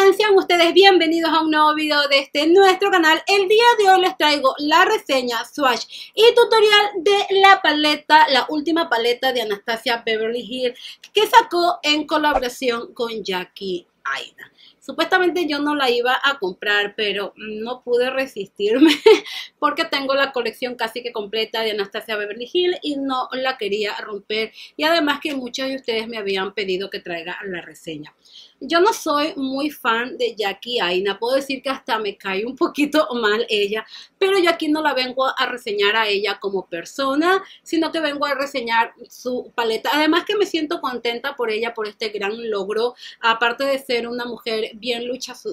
están? Sean ustedes bienvenidos a un nuevo video de nuestro canal. El día de hoy les traigo la reseña, swatch y tutorial de la paleta, la última paleta de Anastasia Beverly Hills que sacó en colaboración con Jackie Aina. Supuestamente yo no la iba a comprar, pero no pude resistirme porque tengo la colección casi que completa de Anastasia Beverly Hills y no la quería romper. Y además que muchos de ustedes me habían pedido que traiga la reseña. Yo no soy muy fan de Jackie Aina, puedo decir que hasta me cae un poquito mal ella, pero yo aquí no la vengo a reseñar a ella como persona, sino que vengo a reseñar su paleta. Además que me siento contenta por ella, por este gran logro, aparte de ser una mujer bien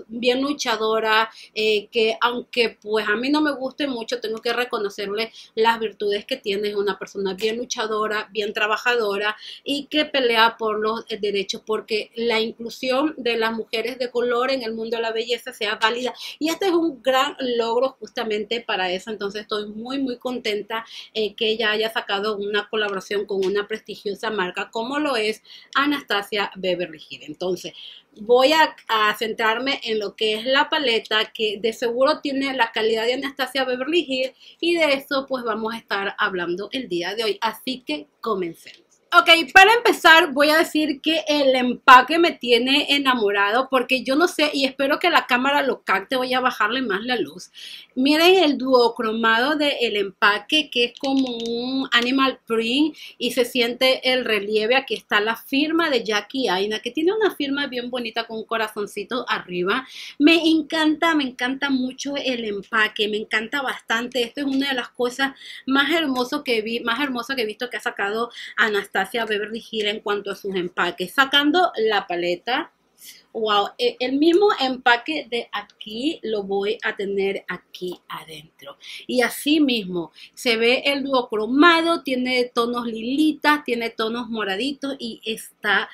luchadora, que aunque pues a mí no me guste mucho, tengo que reconocerle las virtudes que tiene. Es una persona bien luchadora, bien trabajadora y que pelea por los derechos, porque la inclusión de las mujeres de color en el mundo de la belleza sea válida, y este es un gran logro justamente para eso. Entonces estoy muy contenta que ella haya sacado una colaboración con una prestigiosa marca como lo es Anastasia Beverly Hills. Entonces voy a centrarme en lo que es la paleta, que de seguro tiene la calidad de Anastasia Beverly Hills, y de eso pues vamos a estar hablando el día de hoy, así que comencemos. Ok, para empezar voy a decir que el empaque me tiene enamorado, porque yo no sé, y espero que la cámara lo capte, voy a bajarle más la luz. Miren el duocromado del empaque, que es como un animal print y se siente el relieve. Aquí está la firma de Jackie Aina, que tiene una firma bien bonita con un corazoncito arriba. Me encanta mucho el empaque, me encanta bastante. Esto es una de las cosas más hermosas que he visto que ha sacado Anastasia Beverly Hills en cuanto a sus empaques. Sacando la paleta, wow, el mismo empaque de aquí lo voy a tener aquí adentro. Y así mismo se ve el duocromado, tiene tonos lilitas, tiene tonos moraditos y está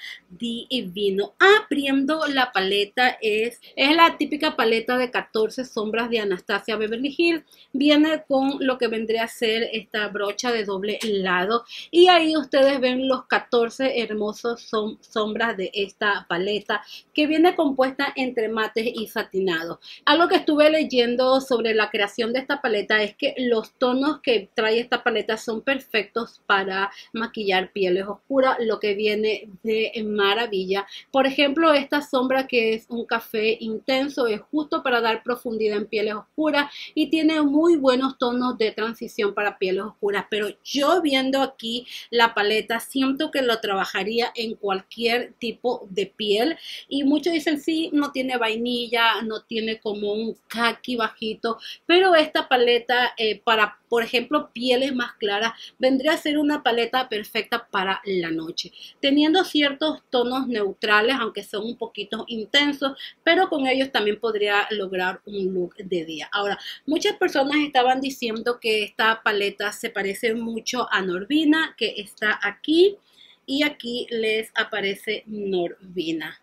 divino. Abriendo la paleta, es la típica paleta de 14 sombras de Anastasia Beverly Hills. Viene con lo que vendría a ser esta brocha de doble lado, y ahí ustedes ven los 14 hermosos sombras de esta paleta, que viene compuesta entre mates y satinados. Algo que estuve leyendo sobre la creación de esta paleta es que los tonos que trae esta paleta son perfectos para maquillar pieles oscuras, lo que viene de maravilla. Por ejemplo, esta sombra, que es un café intenso, es justo para dar profundidad en pieles oscuras y tiene muy buenos tonos de transición para pieles oscuras. Pero yo viendo aquí la paleta siento que lo trabajaría en cualquier tipo de piel, y muchos dicen sí, no tiene vainilla, no tiene como un khaki bajito, pero esta paleta para, por ejemplo, pieles más claras, vendría a ser una paleta perfecta para la noche, teniendo ciertos tonos neutrales, aunque son un poquito intensos, pero con ellos también podría lograr un look de día. Ahora, muchas personas estaban diciendo que esta paleta se parece mucho a Norvina, que está aquí, y aquí les aparece Norvina.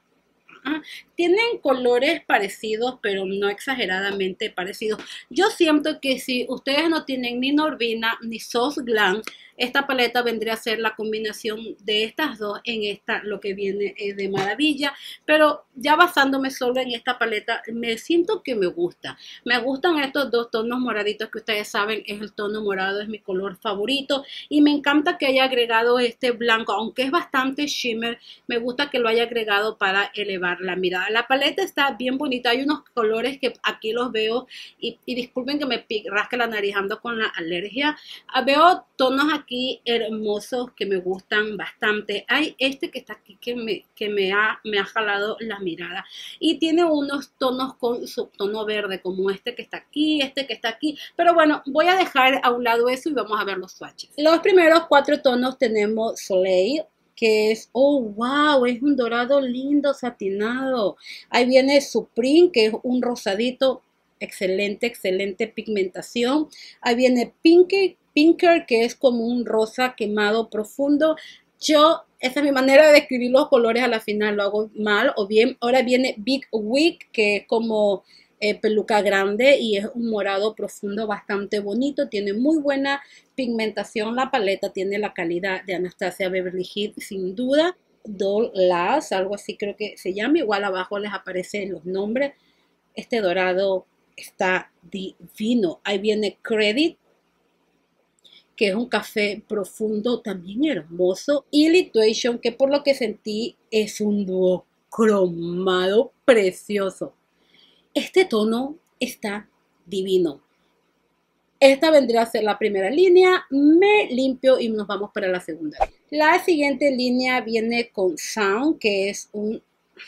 Tienen colores parecidos, pero no exageradamente parecidos. Yo siento que si ustedes no tienen ni Norvina ni Sos Glam, esta paleta vendría a ser la combinación de estas dos en esta, lo que viene de maravilla. Pero ya basándome solo en esta paleta, me siento que me gusta. Me gustan estos dos tonos moraditos, que ustedes saben es el tono morado, es mi color favorito. Y me encanta que haya agregado este blanco, aunque es bastante shimmer, me gusta que lo haya agregado para elevar la mirada. La paleta está bien bonita, hay unos colores que aquí los veo y disculpen que me rasque la nariz, ando con la alergia. Veo tonos aquí hermosos que me gustan bastante. Hay este que está aquí que me ha jalado la mirada, y tiene unos tonos con subtono verde como este que está aquí, este que está aquí, pero bueno, voy a dejar a un lado eso y vamos a ver los swatches. Los primeros 4 tonos tenemos Soleil, que es, oh wow, es un dorado lindo satinado. Ahí viene Supreme, que es un rosadito, excelente pigmentación. Ahí viene Pinker, que es como un rosa quemado profundo. Esa es mi manera de describir los colores, a la final lo hago mal o bien. Ahora viene Big Wig, que es como peluca grande, y es un morado profundo bastante bonito. Tiene muy buena pigmentación la paleta, tiene la calidad de Anastasia Beverly Hills sin duda. Doll Lass, algo así creo que se llama. Igual abajo les aparecen los nombres. Este dorado está divino. Ahí viene Credit, que es un café profundo, también hermoso. Y Lituation, que por lo que sentí es un dúo cromado precioso. Este tono está divino. Esta vendría a ser la primera línea. Me limpio y nos vamos para la segunda. La siguiente línea viene con Sound, que es un...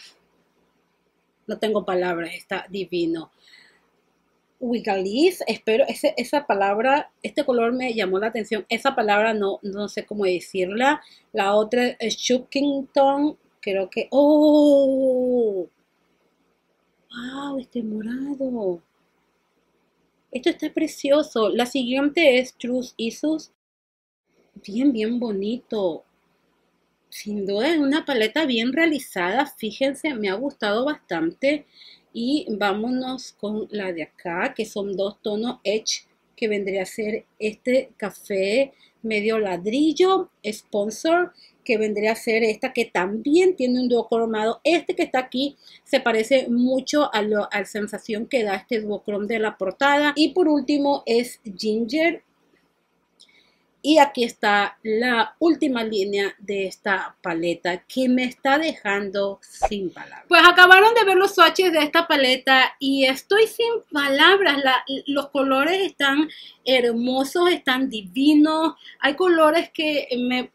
No tengo palabras, está divino. Wigaliz, espero, esa palabra, este color me llamó la atención. Esa palabra no sé cómo decirla. La otra es Shookington, creo que... ¡Oh! ¡Wow! Este morado. Esto está precioso. La siguiente es Truth Issues. Bien bonito. Sin duda es una paleta bien realizada. Fíjense, me ha gustado bastante. Y vámonos con la de acá, que son dos tonos Edge, que vendría a ser este café medio ladrillo, Sponsor, que vendría a ser esta que también tiene un duocromado. Este que está aquí se parece mucho a la sensación que da este duocrom de la portada. Y por último es Ginger. Y aquí está la última línea de esta paleta que me está dejando sin palabras. Pues acabaron de ver los swatches de esta paleta y estoy sin palabras. Los colores están hermosos, están divinos. Hay colores que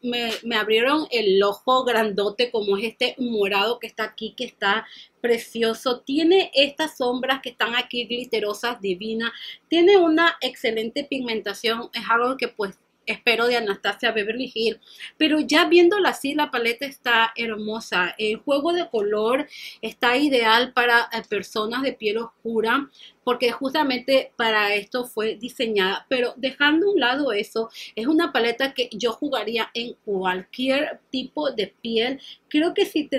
me abrieron el ojo grandote, como es este morado que está aquí, que está precioso. Tiene estas sombras que están aquí glitterosas, divinas. Tiene una excelente pigmentación. Es algo que pues espero de Anastasia Beverly Hills, pero ya viéndola así, la paleta está hermosa. El juego de color está ideal para personas de piel oscura, porque justamente para esto fue diseñada. Pero dejando a un lado eso, es una paleta que yo jugaría en cualquier tipo de piel. Creo que si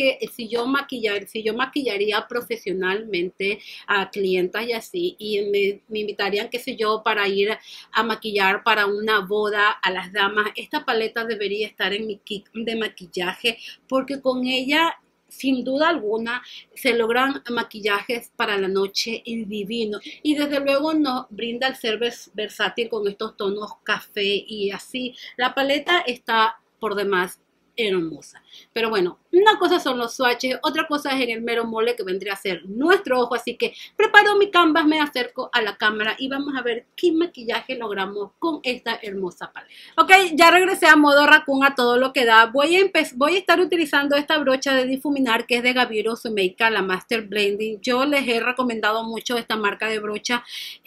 yo maquillaría profesionalmente a clientas y así, y me invitarían, qué sé yo, para ir a maquillar para una boda a las damas, esta paleta debería estar en mi kit de maquillaje, porque con ella sin duda alguna se logran maquillajes para la noche divino, y desde luego nos brinda el ser versátil con estos tonos café y así. La paleta está por demás hermosa. Pero bueno, una cosa son los swatches, otra cosa es en el mero mole, que vendría a ser nuestro ojo. Así que preparo mi canvas, me acerco a la cámara y vamos a ver qué maquillaje logramos con esta hermosa paleta. Ok, ya regresé a modo raccoon, a todo lo que da. Voy a estar utilizando esta brocha de difuminar que es de Gaviero Sumeika, la Master Blending. Yo les he recomendado mucho esta marca de brocha.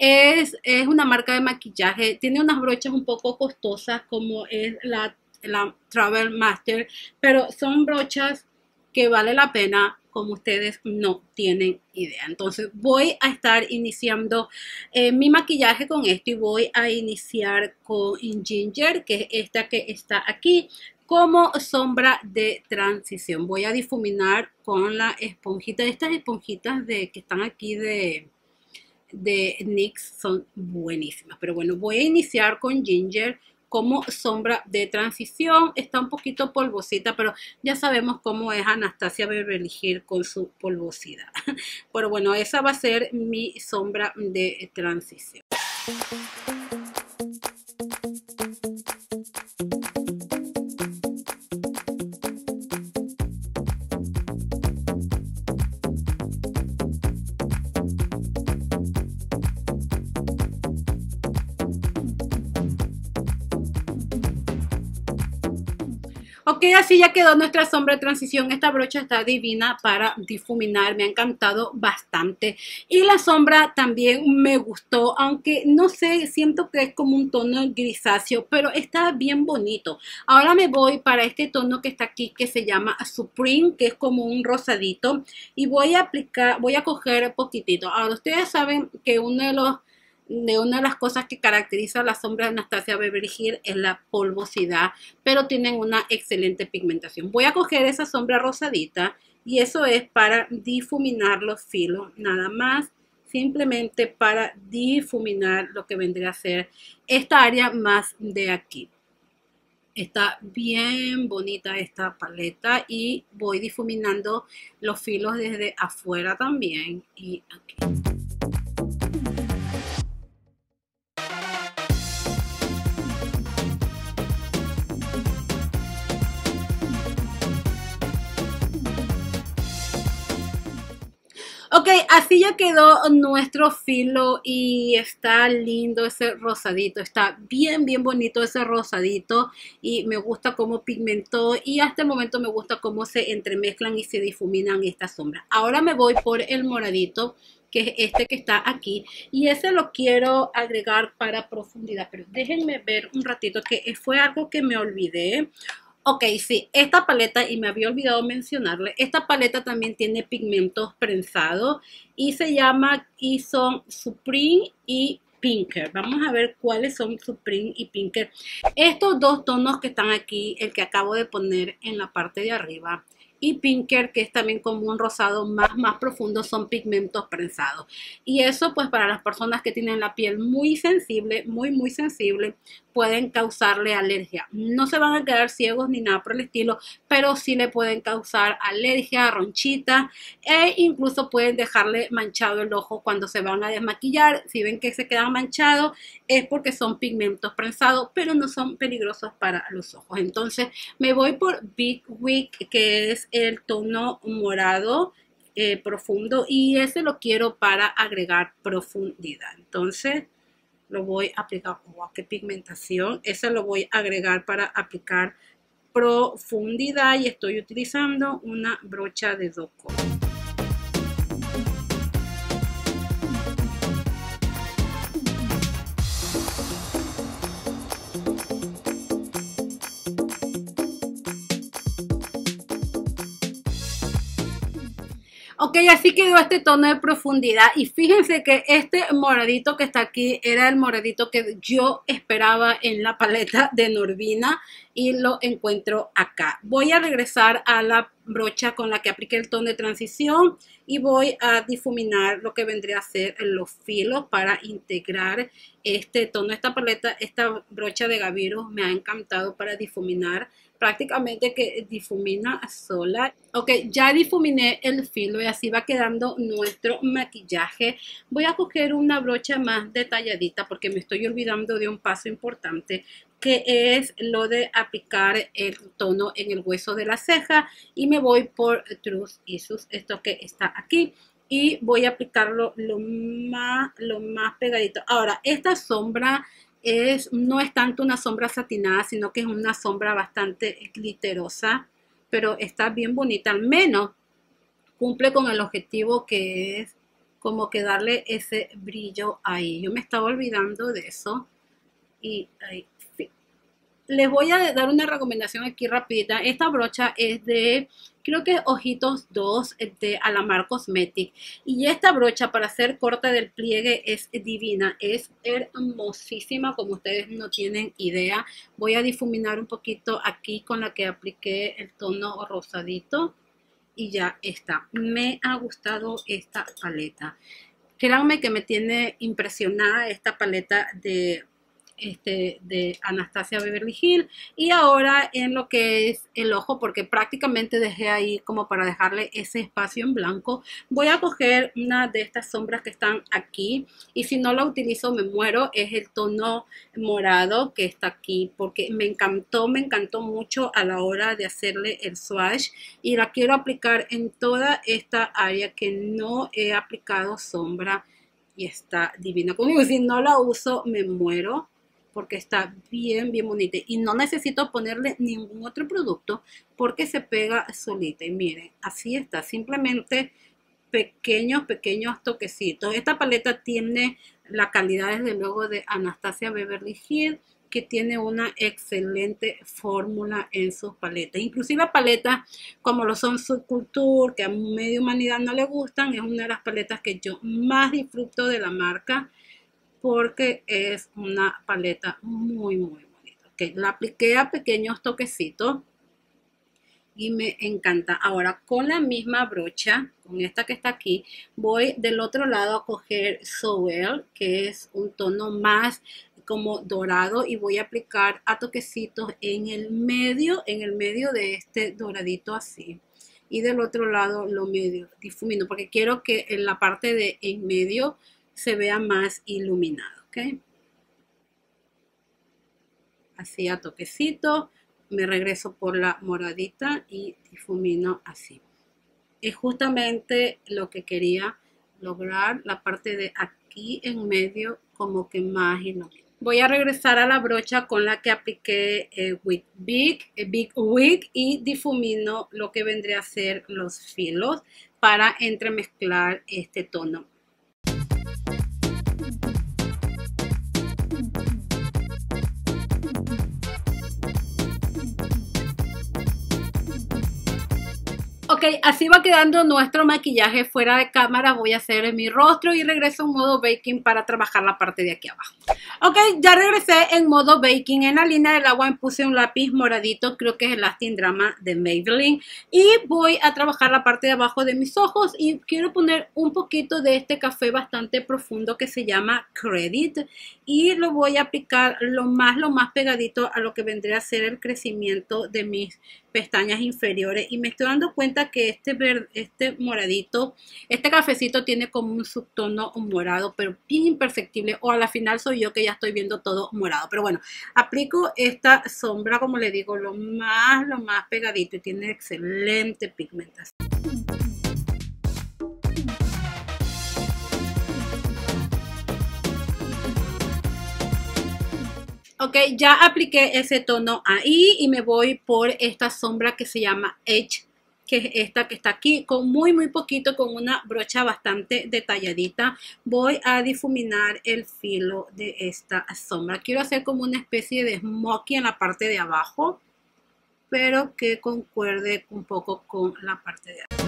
Es una marca de maquillaje. Tiene unas brochas un poco costosas, como es la Travel Master, pero son brochas que vale la pena, como ustedes no tienen idea. Entonces voy a estar iniciando mi maquillaje con esto, y voy a iniciar con Ginger, que es esta que está aquí como sombra de transición. Voy a difuminar con la esponjita. Estas esponjitas que están aquí de NYX son buenísimas. Pero bueno, voy a iniciar con Ginger como sombra de transición. Está un poquito polvosita, pero ya sabemos cómo es Anastasia Beverly Hills con su polvosidad. Pero bueno, esa va a ser mi sombra de transición. Ok, así ya quedó nuestra sombra de transición. Esta brocha está divina para difuminar, me ha encantado bastante. Y la sombra también me gustó, aunque no sé, siento que es como un tono grisáceo, pero está bien bonito. Ahora me voy para este tono que está aquí, que se llama Supreme, que es como un rosadito. Y voy a coger poquitito. Ahora, ustedes saben que una de las cosas que caracteriza a la sombra de Anastasia Beverly Hills es la polvosidad, pero tienen una excelente pigmentación. Voy a coger esa sombra rosadita, y eso es para difuminar los filos, nada más, simplemente para difuminar lo que vendría a ser esta área más de aquí. Está bien bonita esta paleta y voy difuminando los filos desde afuera también y aquí. Ok, así ya quedó nuestro filo y está lindo ese rosadito, está bien bonito ese rosadito y me gusta cómo pigmentó y hasta el momento me gusta cómo se entremezclan y se difuminan estas sombras. Ahora me voy por el moradito, que es este que está aquí, y ese lo quiero agregar para profundidad, pero déjenme ver un ratito que fue algo que me olvidé. Ok, sí, esta paleta, y me había olvidado mencionarle, esta paleta también tiene pigmentos prensados y se llama, y son Supreme y Pinker. Vamos a ver cuáles son Supreme y Pinker. Estos dos tonos que están aquí, el que acabo de poner en la parte de arriba, y Pinker, que es también como un rosado más profundo, son pigmentos prensados. Y eso pues para las personas que tienen la piel muy sensible, muy sensible, pueden causarle alergia. No se van a quedar ciegos ni nada por el estilo, pero sí le pueden causar alergia, ronchita e incluso pueden dejarle manchado el ojo cuando se van a desmaquillar. Si ven que se quedan manchados es porque son pigmentos prensados, pero no son peligrosos para los ojos. Entonces me voy por Big Wig, que es el tono morado profundo, y ese lo quiero para agregar profundidad. Entonces lo voy a aplicar. Wow, qué pigmentación. Ese lo voy a agregar para aplicar profundidad y estoy utilizando una brocha de 2 colores. Ok, así quedó este tono de profundidad y fíjense que este moradito que está aquí era el moradito que yo esperaba en la paleta de Norvina y lo encuentro acá. Voy a regresar a la brocha con la que apliqué el tono de transición y voy a difuminar lo que vendría a ser los filos para integrar este tono. Esta paleta, esta brocha de Gaviru me ha encantado para difuminar, prácticamente que difumina sola. Ok, ya difuminé el filo y así va quedando nuestro maquillaje. Voy a coger una brocha más detalladita porque me estoy olvidando de un paso importante, que es lo de aplicar el tono en el hueso de la ceja, y me voy por True Issues, esto que está aquí, y voy a aplicarlo lo más pegadito. Ahora, esta sombra no es tanto una sombra satinada, sino que es una sombra bastante glitterosa, pero está bien bonita, al menos cumple con el objetivo que es como que darle ese brillo ahí. Yo me estaba olvidando de eso y ahí, sí. Les voy a dar una recomendación aquí rapidita. Esta brocha es de, creo que Ojitos 2 de Alamar Cosmetic. Y esta brocha para hacer corte del pliegue es divina, es hermosísima, como ustedes no tienen idea. Voy a difuminar un poquito aquí con la que apliqué el tono rosadito. Y ya está. Me ha gustado esta paleta. Créanme que me tiene impresionada esta paleta de Anastasia Beverly Hills. Y ahora en lo que es el ojo, porque prácticamente dejé ahí como para dejarle ese espacio en blanco, voy a coger una de estas sombras que están aquí, y si no la utilizo me muero. Es el tono morado que está aquí porque me encantó mucho a la hora de hacerle el swatch, y la quiero aplicar en toda esta área que no he aplicado sombra, y está divina. Como digo, si no la uso me muero porque está bien bonita y no necesito ponerle ningún otro producto porque se pega solita. Y miren, así está, simplemente pequeños toquecitos. Esta paleta tiene la calidad desde luego de Anastasia Beverly Hills, que tiene una excelente fórmula en sus paletas. Inclusive paletas como lo son Subculture, que a media humanidad no le gustan, es una de las paletas que yo más disfruto de la marca, porque es una paleta muy bonita. Okay, la apliqué a pequeños toquecitos y me encanta. Ahora con la misma brocha, con esta que está aquí, voy del otro lado a coger Soel, que es un tono más como dorado y voy a aplicar a toquecitos en el medio de este doradito así. Y del otro lado lo medio difumino porque quiero que en la parte de en medio se vea más iluminado, ¿ok? Así a toquecitos, me regreso por la moradita y difumino así. Es justamente lo que quería lograr, la parte de aquí en medio como que más iluminada. Voy a regresar a la brocha con la que apliqué Big Wig y difumino lo que vendría a ser los filos para entremezclar este tono. Ok, así va quedando nuestro maquillaje fuera de cámara. Voy a hacer mi rostro y regreso en modo baking para trabajar la parte de aquí abajo. Ok, ya regresé en modo baking. En la línea del agua me puse un lápiz moradito, creo que es el Lasting Drama de Maybelline. Y voy a trabajar la parte de abajo de mis ojos y quiero poner un poquito de este café bastante profundo que se llama Credit. Y lo voy a aplicar lo más pegadito a lo que vendría a ser el crecimiento de mis pestañas inferiores. Y me estoy dando cuenta que este moradito, este cafecito tiene como un subtono morado, pero bien imperceptible, o a la final soy yo que ya estoy viendo todo morado. Pero bueno, aplico esta sombra, como le digo, lo más pegadito y tiene excelente pigmentación. Ok, ya apliqué ese tono ahí y me voy por esta sombra que se llama Edge, que es esta que está aquí, con muy poquito, con una brocha bastante detalladita. Voy a difuminar el filo de esta sombra. Quiero hacer como una especie de smokey en la parte de abajo, pero que concuerde un poco con la parte de arriba.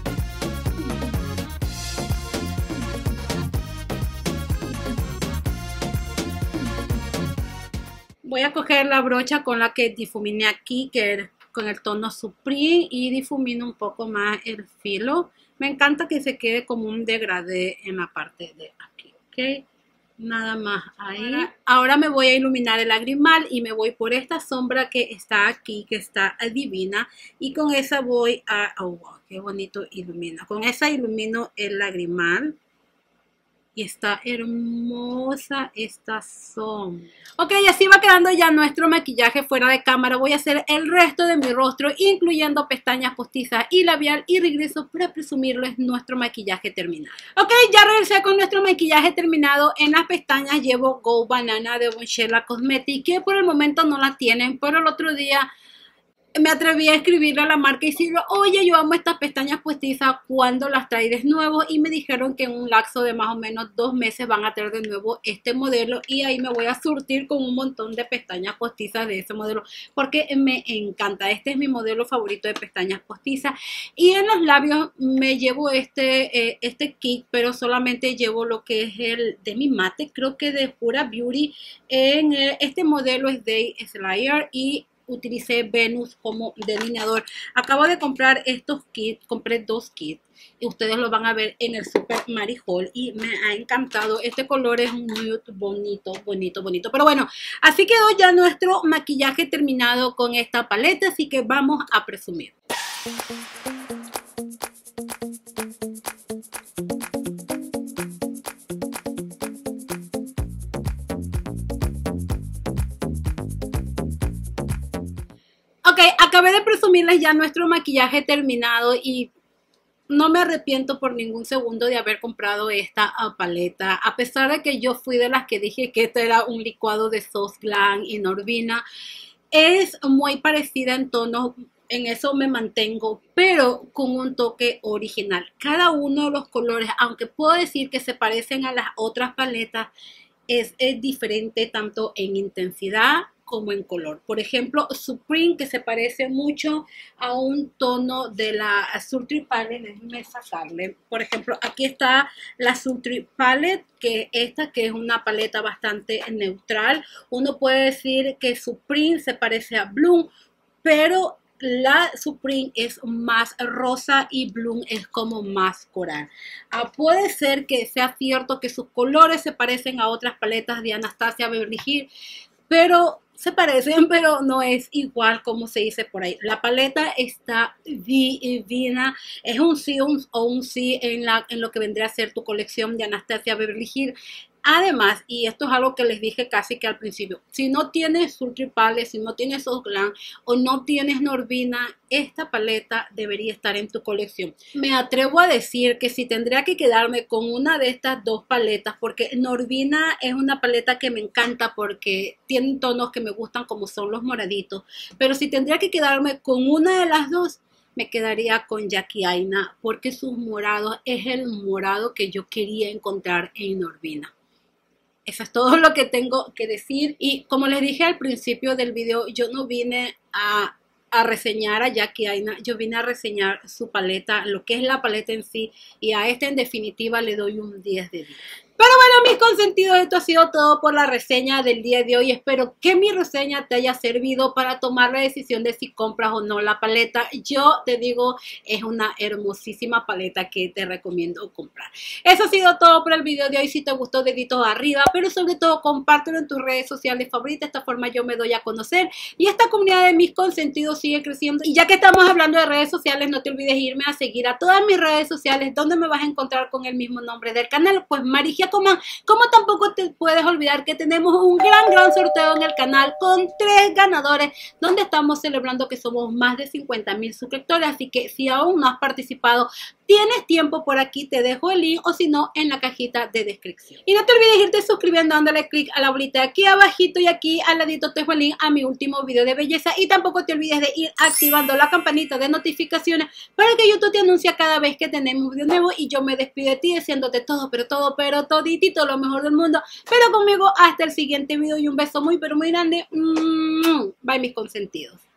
Voy a coger la brocha con la que difuminé aquí, que es con el tono Supreme, y difumino un poco más el filo. Me encanta que se quede como un degradé en la parte de aquí, ¿ok? Nada más ahí. Ahora me voy a iluminar el lagrimal y me voy por esta sombra que está aquí, que está divina. Y con esa voy a... Oh, wow, qué bonito ilumina. Con esa ilumino el lagrimal. Y está hermosa esta sombra. Ok, así va quedando ya nuestro maquillaje fuera de cámara. Voy a hacer el resto de mi rostro, incluyendo pestañas postizas y labial. Y regreso para presumirles nuestro maquillaje terminado. Ok, ya regresé con nuestro maquillaje terminado. En las pestañas llevo Go Banana de Bonchela Cosmetics, que por el momento no la tienen, pero el otro día me atreví a escribirle a la marca y decirle, oye, yo amo estas pestañas postizas, ¿cuándo las traes de nuevo? Y me dijeron que en un lapso de más o menos 2 meses van a traer de nuevo este modelo, y ahí me voy a surtir con un montón de pestañas postizas de ese modelo porque me encanta. Este es mi modelo favorito de pestañas postizas. Y en los labios me llevo este kit, pero solamente llevo lo que es el Demi Matte, creo que de Pura Beauty. Este modelo es Day Slayer y utilicé Venus como delineador. Acabo de comprar estos kits, compré 2 kits y ustedes lo van a ver en el Super Marijol y me ha encantado. Este color es muy bonito. Pero bueno, así quedó ya nuestro maquillaje terminado con esta paleta, así que vamos a presumir. Ok, acabé de presumirles ya nuestro maquillaje terminado y no me arrepiento por ningún segundo de haber comprado esta paleta. A pesar de que yo fui de las que dije que este era un licuado de Sauce Glam y Norvina, es muy parecida en tono, en eso me mantengo, pero con un toque original. Cada uno de los colores, aunque puedo decir que se parecen a las otras paletas, es diferente tanto en intensidad como en color. Por ejemplo, Supreme, que se parece mucho a un tono de la Sultry Palette. Déjenme sacarle. Por ejemplo, aquí está la Sultry Palette, que es una paleta bastante neutral. Uno puede decir que Supreme se parece a Bloom, pero la Supreme es más rosa y Bloom es como más coral. Puede ser que sea cierto que sus colores se parecen a otras paletas de Anastasia Beverly Hills, pero se parecen, pero no es igual como se dice por ahí. La paleta está divina, es un sí o un sí en lo que vendría a ser tu colección de Anastasia Beverly Hills. Además, y esto es algo que les dije casi que al principio, si no tienes Sultry Palettes, si no tienes Soft Glam o no tienes Norvina, esta paleta debería estar en tu colección. Me atrevo a decir que si tendría que quedarme con una de estas dos paletas, porque Norvina es una paleta que me encanta porque tiene tonos que me gustan como son los moraditos, pero si tendría que quedarme con una de las dos, me quedaría con Jackie Aina porque sus morados es el morado que yo quería encontrar en Norvina. Eso es todo lo que tengo que decir. Y como les dije al principio del video, yo no vine a reseñar a Jackie Aina, yo vine a reseñar su paleta, lo que es la paleta en sí. Y a esta en definitiva le doy un 10 de 10. Pero bueno, mis consentidos, esto ha sido todo por la reseña del día de hoy. Espero que mi reseña te haya servido para tomar la decisión de si compras o no la paleta. Yo te digo, es una hermosísima paleta que te recomiendo comprar. Eso ha sido todo por el video de hoy. Si te gustó, deditos arriba, pero sobre todo compártelo en tus redes sociales favoritas. De esta forma yo me doy a conocer y esta comunidad de mis consentidos sigue creciendo. Y ya que estamos hablando de redes sociales, no te olvides irme a seguir a todas mis redes sociales, donde me vas a encontrar con el mismo nombre del canal, pues Marigia Coman. Como tampoco te puedes olvidar que tenemos un gran sorteo en el canal con 3 ganadores, donde estamos celebrando que somos más de 50,000 suscriptores. Así que si aún no has participado, tienes tiempo. Por aquí te dejo el link, o si no, en la cajita de descripción. Y no te olvides irte suscribiendo, dándole clic a la bolita aquí abajito, y aquí al ladito te dejo el link a mi último video de belleza. Y tampoco te olvides de ir activando la campanita de notificaciones para que YouTube te anuncie cada vez que tenemos un video nuevo. Y yo me despido de ti deseándote todo, pero toditito lo mejor del mundo. Pero conmigo hasta el siguiente video, y un beso muy pero muy grande. Bye, mis consentidos.